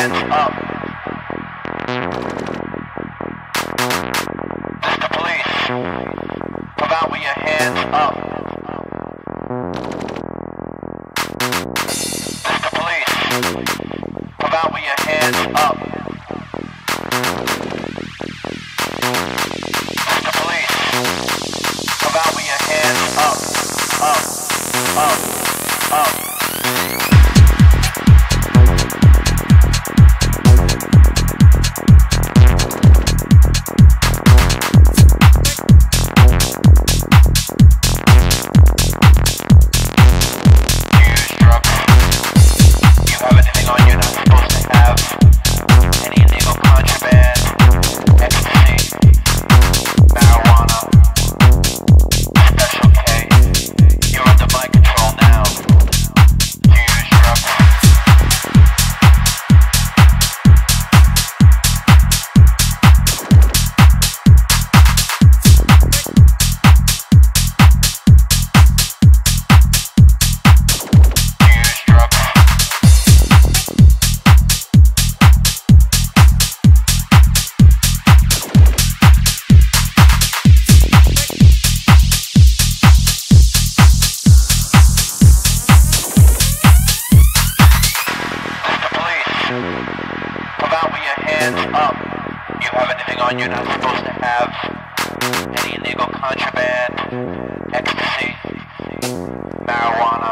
hands up. Mr. Police, come out with your hands up. Mr. Police, come out with your hands up. Mr. Police, come out with your hands up, up, up. Come out with your hands up. You have anything on you not supposed to have? Any illegal contraband, ecstasy, marijuana,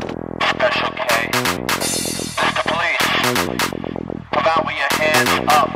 Special K. Mr. Police, come out with your hands up.